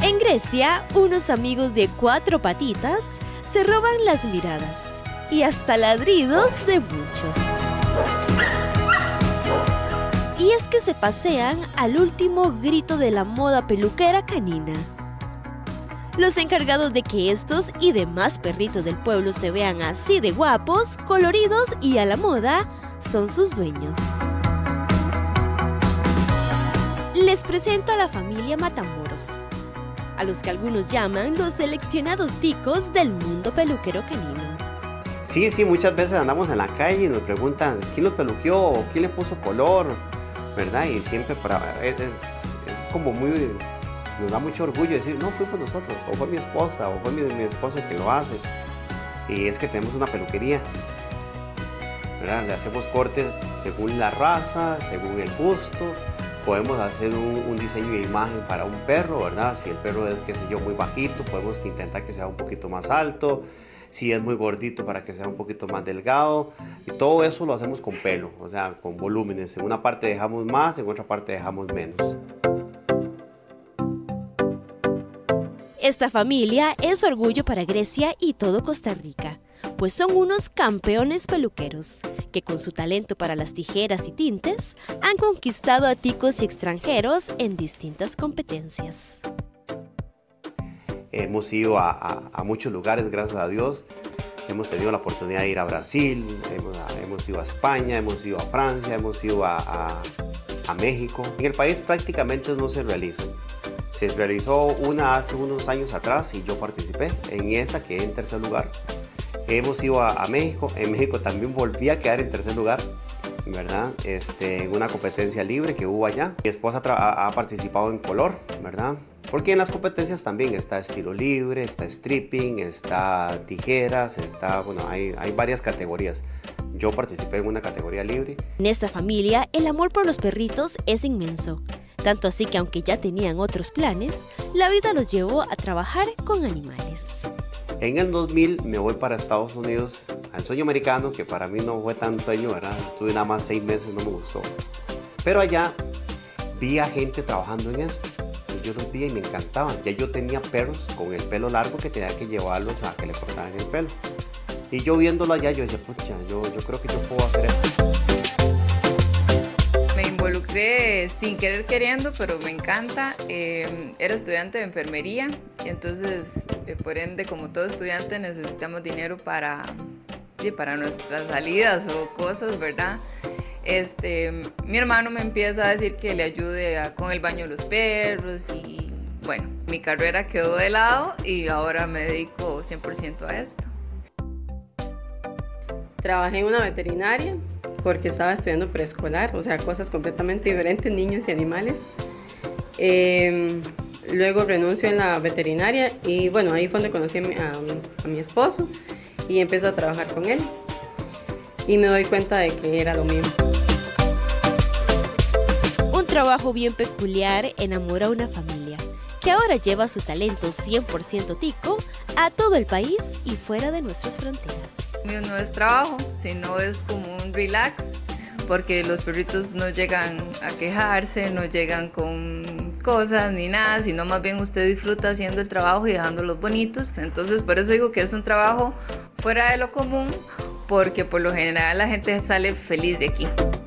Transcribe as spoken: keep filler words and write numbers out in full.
En Grecia, unos amigos de cuatro patitas se roban las miradas y hasta ladridos de muchos. Y es que se pasean al último grito de la moda peluquera canina. Los encargados de que estos y demás perritos del pueblo se vean así de guapos, coloridos y a la moda son sus dueños. Les presento a la familia Matamoros, a los que algunos llaman los seleccionados ticos del mundo peluquero canino. Sí, sí, muchas veces andamos en la calle y nos preguntan quién los peluqueó o quién le puso color, ¿verdad? Y siempre para, es, es como muy, nos da mucho orgullo decir, no, fuimos nosotros, o fue mi esposa, o fue mi, mi esposo el que lo hace. Y es que tenemos una peluquería, ¿verdad? Le hacemos cortes según la raza, según el gusto. Podemos hacer un, un diseño de imagen para un perro, ¿verdad? Si el perro es, qué sé yo, muy bajito, podemos intentar que sea un poquito más alto. Si es muy gordito, para que sea un poquito más delgado. Y todo eso lo hacemos con pelo, o sea, con volúmenes. En una parte dejamos más, en otra parte dejamos menos. Esta familia es orgullo para Grecia y todo Costa Rica, pues son unos campeones peluqueros que con su talento para las tijeras y tintes han conquistado a ticos y extranjeros en distintas competencias. Hemos ido a, a, a muchos lugares, gracias a Dios. Hemos tenido la oportunidad de ir a Brasil, hemos, hemos ido a España, hemos ido a Francia, hemos ido a, a, a México. En el país prácticamente no se realizan. Se realizó una hace unos años atrás y yo participé en esa, quedé en tercer lugar. Hemos ido a, a México, en México también volví a quedar en tercer lugar, ¿verdad? Este, en una competencia libre que hubo allá. Mi esposa ha, ha participado en color, ¿verdad? Porque en las competencias también está estilo libre, está stripping, está tijeras, está, bueno, hay, hay varias categorías. Yo participé en una categoría libre. En esta familia, el amor por los perritos es inmenso. Tanto así que aunque ya tenían otros planes, la vida los llevó a trabajar con animales. En el dos mil me voy para Estados Unidos, al sueño americano, que para mí no fue tan sueño, ¿verdad? Estuve nada más seis meses, no me gustó. Pero allá vi a gente trabajando en eso. Yo los vi y me encantaban. Ya yo tenía perros con el pelo largo que tenía que llevarlos a que le cortaran el pelo. Y yo viéndolo allá, yo decía, pucha, yo, yo creo que yo puedo hacer esto. Me involucré sin querer queriendo, pero me encanta. Eh, era estudiante de enfermería y entonces, eh, por ende, como todo estudiante, necesitamos dinero para, sí, para nuestras salidas o cosas, ¿verdad? Este, mi hermano me empieza a decir que le ayude a, con el baño de los perros y bueno, mi carrera quedó de lado y ahora me dedico cien por ciento a esto. Trabajé en una veterinaria porque estaba estudiando preescolar, o sea, cosas completamente diferentes, niños y animales. Eh, luego renuncio en la veterinaria y bueno, ahí fue donde conocí a mi, a, a mi esposo y empiezo a trabajar con él. Y me doy cuenta de que era lo mismo. Un trabajo bien peculiar enamora a una familia, que ahora lleva su talento cien por ciento tico a todo el país y fuera de nuestras fronteras. Mío no es trabajo, sino es como un relax, porque los perritos no llegan a quejarse, no llegan con cosas ni nada, sino más bien usted disfruta haciendo el trabajo y dejándolos bonitos. Entonces por eso digo que es un trabajo fuera de lo común, porque por lo general la gente sale feliz de aquí.